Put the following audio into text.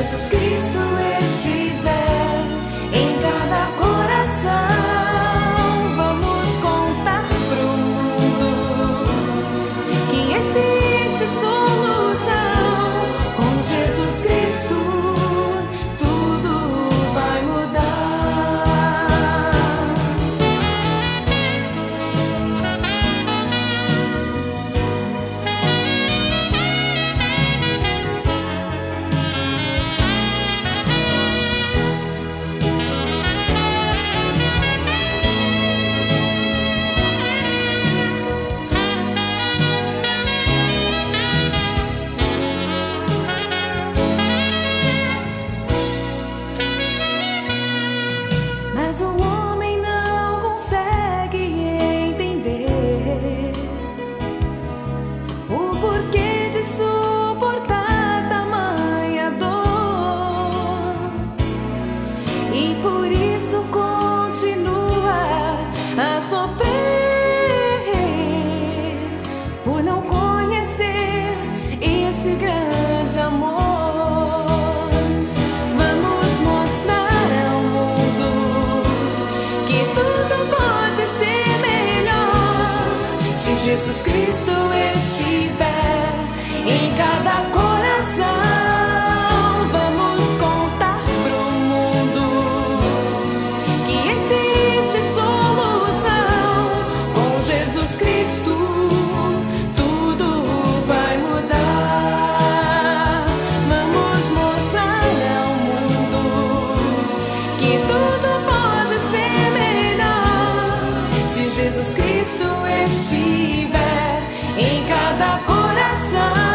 Jesus Cristo estiver em cada coração, vamos contar pro mundo que existe solução. Com Jesus Cristo tudo vai mudar. Mas o homem não consegue entender o porquê de suportar tamanha dor, e por isso continua a sofrer, por não conhecer esse grande amor. Jesus Cristo estiver em cada coração, vamos contar pro mundo que existe solução. Com Jesus Cristo tudo vai mudar. Vamos mostrar ao mundo que tudo pode ser melhor se Jesus Cristo estiver em cada coração.